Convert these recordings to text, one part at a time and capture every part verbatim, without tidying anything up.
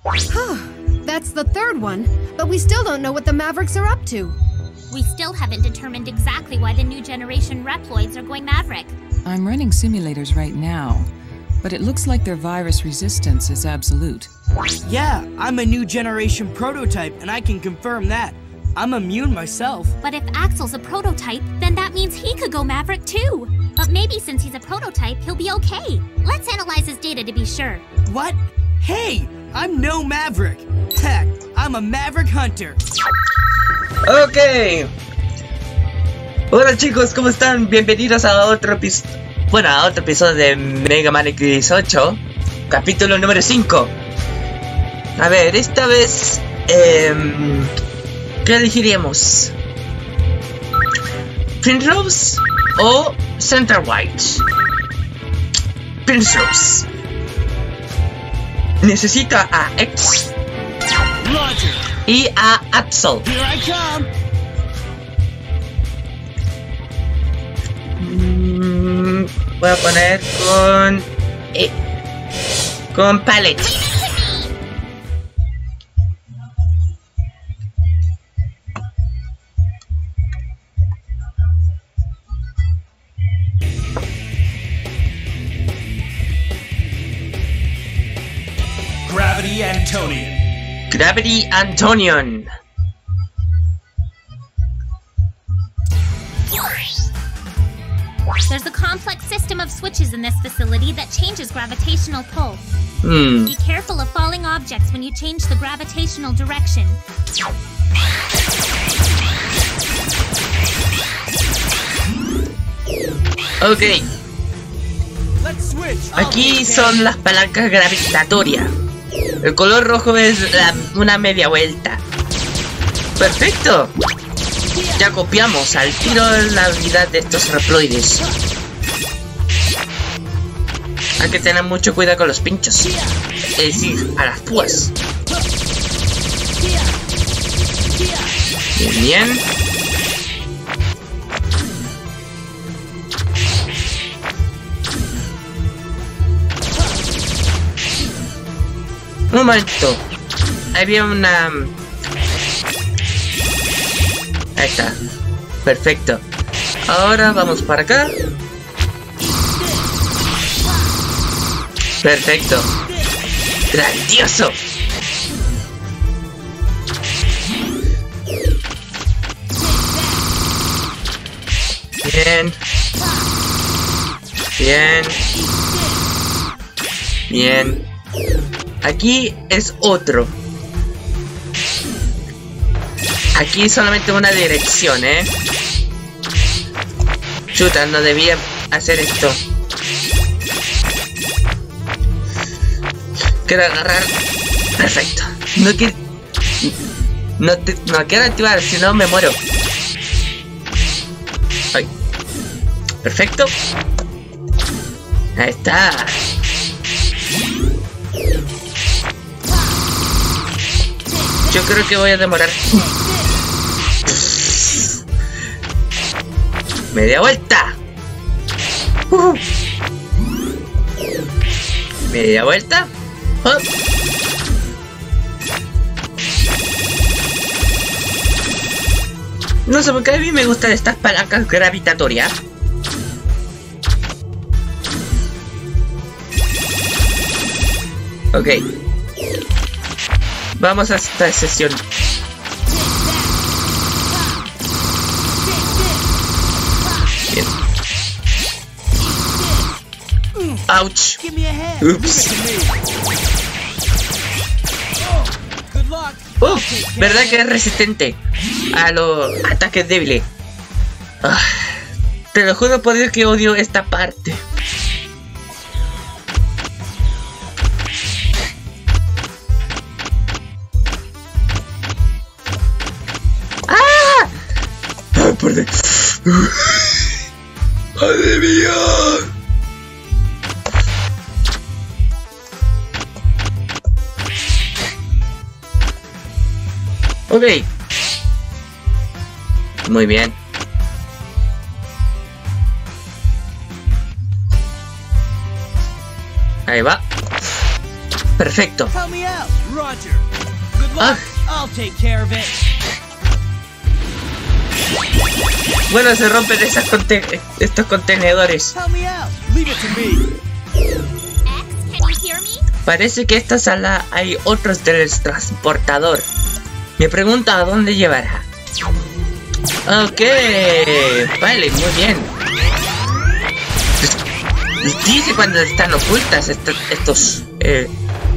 That's the third one, but we still don't know what the Mavericks are up to. We still haven't determined exactly why the new generation Reploids are going Maverick. I'm running simulators right now, but it looks like their virus resistance is absolute. Yeah, I'm a new generation prototype, and I can confirm that. I'm immune myself. But if Axel's a prototype, then that means he could go Maverick too. But maybe since he's a prototype, he'll be okay. Let's analyze his data to be sure. What? Hey, I'm no Maverick. Heck, I'm a Maverick Hunter. Ok. Hola chicos, ¿cómo están? Bienvenidos a otro episodio. Bueno, a otro episodio de Mega Man X ocho, capítulo número cinco. A ver, esta vez eh, ¿qué elegiríamos? ¿Primrose o Center White? Primrose. Necesito a X y a Axel. Mm, voy a poner con eh, con Palette. Gravity Antonian. Gravity Antonian. There's a complex system of switches in this facility that changes gravitational pull. Hmm. Be careful of falling objects when you change the gravitational direction. Ok. Aquí son las palancas gravitatorias. El color rojo es la, una media vuelta. Perfecto. Ya copiamos al tiro la habilidad de estos Reploides. Hay que tener mucho cuidado con los pinchos. Es decir, a las púas. Bien, bien. Un momento. Había una... Ahí está. Perfecto. Ahora vamos para acá. Perfecto. Grandioso. Bien. Bien. Bien. Aquí es otro. Aquí solamente una dirección, ¿eh? Chuta, no debía hacer esto. Quiero agarrar. Perfecto. No quiero... No, te... no quiero activar, si no me muero. Ay. Perfecto. Ahí está. Yo creo que voy a demorar. Media vuelta. Uh. Media vuelta. Oh. No sé por qué a mí me gustan estas palancas gravitatorias. Ok. Vamos a esta sesión. Bien. Ouch. Ups. Uh, ¿verdad que es resistente a los ataques débiles? Ah, te lo juro por Dios que odio esta parte. Por de... ¡Madre mía! Ok. Muy bien. Ahí va. Perfecto. Help me out. Roger. Good luck. Ah. I'll take care of it. Bueno, se rompen esas conte estos contenedores. Help me out. Leave it to me. X, can you hear me? Parece que esta sala hay otro teletransportador. Me pregunto a dónde llevará. Ok, vale, muy bien. Dice cuando están ocultas estos, estos eh.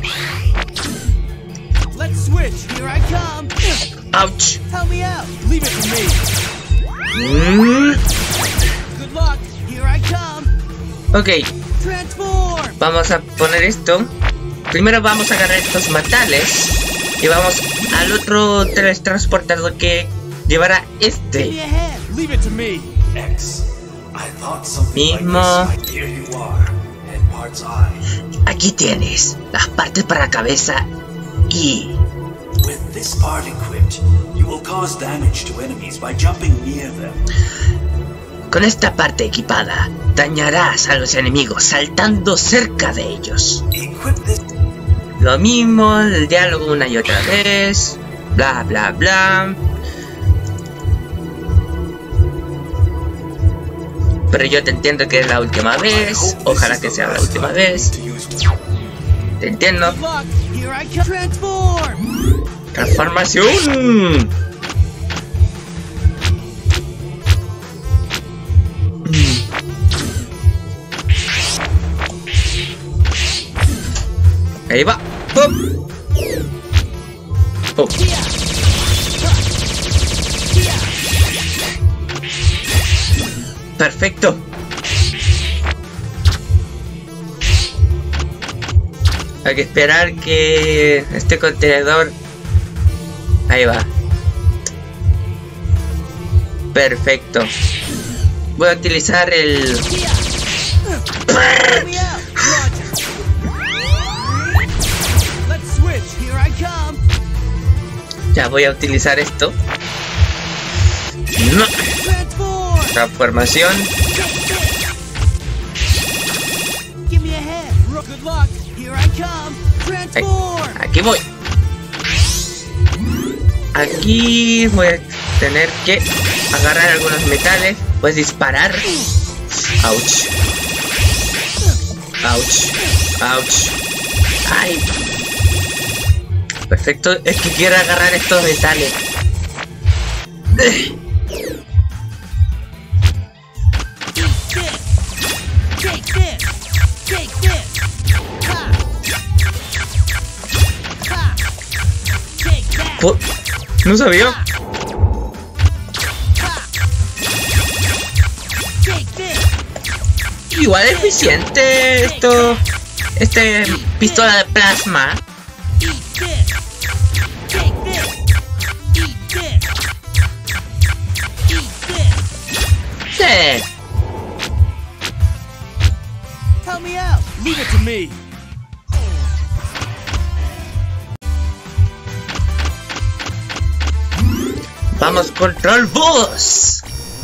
Let's switch. Here I come. Ouch. Help me out. Leave it to me. Mm. Good luck. Here I come. Ok, Transform. vamos a poner esto. Primero vamos a agarrar estos metales y vamos al otro teletransportador que llevará Give me este a hand. Leave it to me. X. I thought something like mismo. this. Here you are. Head parts I. Aquí tienes las partes para la cabeza y With this part equipped, you will cause damage to enemies by jumping near them. con esta parte equipada dañarás a los enemigos saltando cerca de ellos. Equip this. Lo mismo, el diálogo una y otra vez, bla bla bla. Pero yo te entiendo que es la última vez, ojalá que sea la última vez. Te entiendo. Good luck. Here I come. Transform. Transformación. Ahí va. ¡Pum! ¡Pum! Perfecto. Hay que esperar que este contenedor. Ahí va. Perfecto. Voy a utilizar el. Help me out. Roger. Let's switch. Here I come. Ya voy a utilizar esto. No. Transform. Transformación. Give me a hand. Ro- Good luck. Here I come. Transform. Aquí voy. Aquí voy a tener que agarrar algunos metales. Puedes disparar. Ouch. Ouch. Ouch. Ay. Perfecto. Es que quiero agarrar estos metales. Take this. Take this. Ha. Ha. Take that. Po- No sabía. Ha. Take this. Igual es eficiente esto. Este pistola de plasma. Eat this. Take this. Eat this. Eat this. Sí. Help me out. Leave it to me. Vamos contra el boss.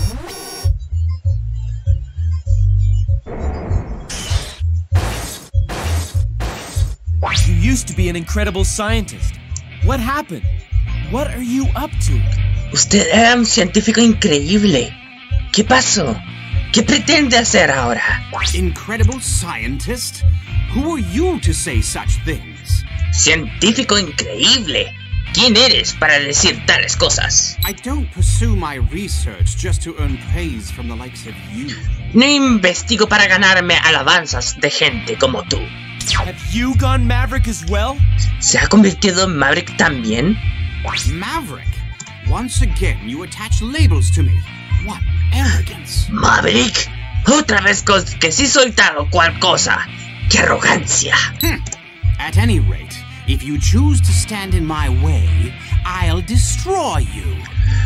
You used to be an incredible scientist. What happened? What are you up to? Usted era un científico increíble. ¿Qué pasó? ¿Qué pretende hacer ahora? Incredible scientist? Who are you to say such things? Científico increíble. ¿Quién eres para decir tales cosas? I don't pursue my research just to earn praise from the likes of you. No investigo para ganarme alabanzas de gente como tú. Have you gone Maverick as well? ¿Se ha convertido en Maverick también? Maverick, once again you attach labels to me. What arrogance. ¿Maverick? Otra vez con que sí soy tal o cual cosa. ¡Qué arrogancia! Hmm. At any rate, if you choose to stand in my way, I'll destroy you.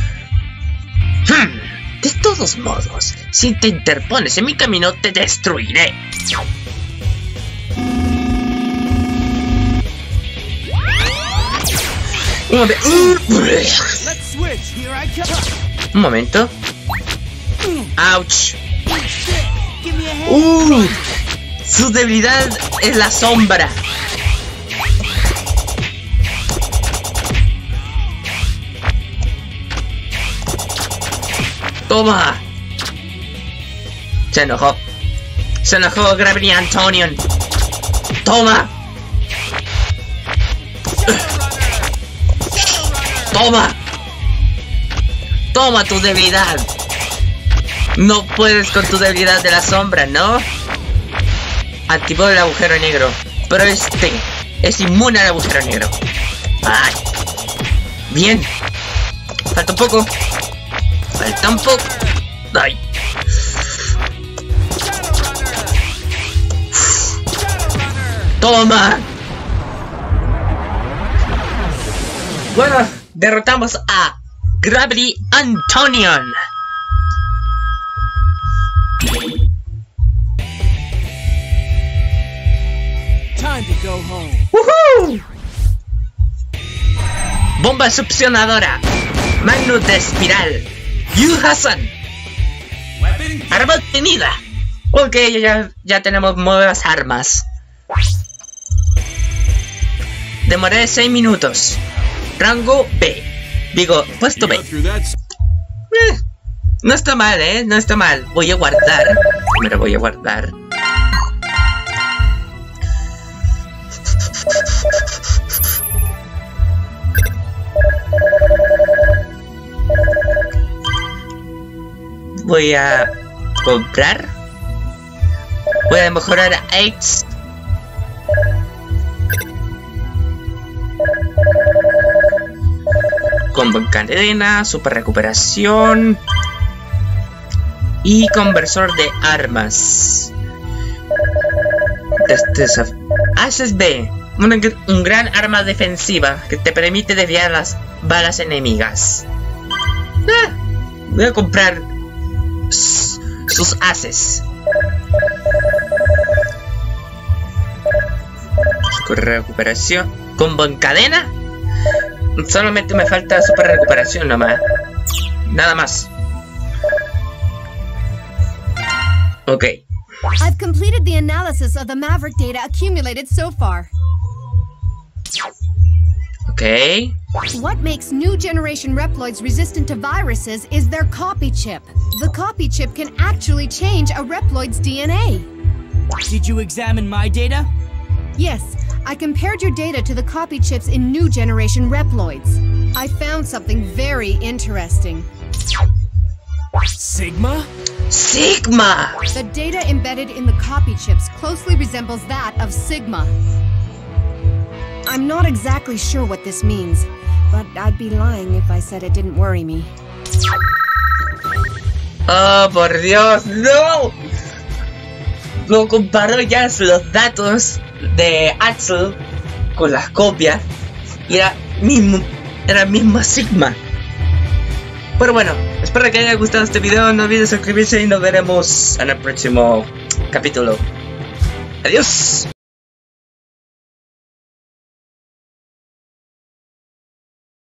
Hmm. De todos modos, si te interpones en mi camino, te destruiré. Un momento. Let's switch. Here I come. Un momento. Ouch. Give me a hand. Uh, su debilidad es la sombra. Toma. Se enojó. Se enojó Gravity Antonion. Toma. Toma. Toma tu debilidad. No puedes con tu debilidad de la sombra, ¿no? Activó el agujero negro. Pero este es inmune al agujero negro. Ay. Bien. Falta un poco. Falta un poco. Ay. Toma. Bueno, derrotamos a Gravity Antonion. Time to go home. ¡Woohoo! Bomba succionadora. Magnus de espiral. Yu Hassan. Arma obtenida. Ok, ya, ya tenemos nuevas armas. Demoré seis minutos. Rango B. Digo, puesto B. Eh, no está mal, eh. No está mal. Voy a guardar. Me lo voy a guardar. Voy a comprar. Voy a mejorar a X. Combo en cadena, super recuperación y conversor de armas. Este haces B, una, un gran arma defensiva que te permite desviar las balas enemigas. Ah, voy a comprar sus haces. Super recuperación, combo en cadena. Solamente me falta super recuperación nomás. Nada más. Ok. I've completed the analysis of the Maverick data accumulated so far. Ok. What makes new generation Reploids resistant to viruses is their copy chip. The copy chip can actually change a Reploid's D N A. Did you examine my data? Yes, I compared your data to the copy chips in new generation Reploids. I found something very interesting. Sigma? Sigma! The data embedded in the copy chips closely resembles that of Sigma. I'm not exactly sure what this means, but I'd be lying if I said it didn't worry me. Oh, por Dios, no! Lo comparó ya los datos de Axel con las copias y era mismo, era mismo Sigma. Pero bueno, espero que haya gustado este video, no olvides suscribirse y nos veremos en el próximo capítulo. Adiós.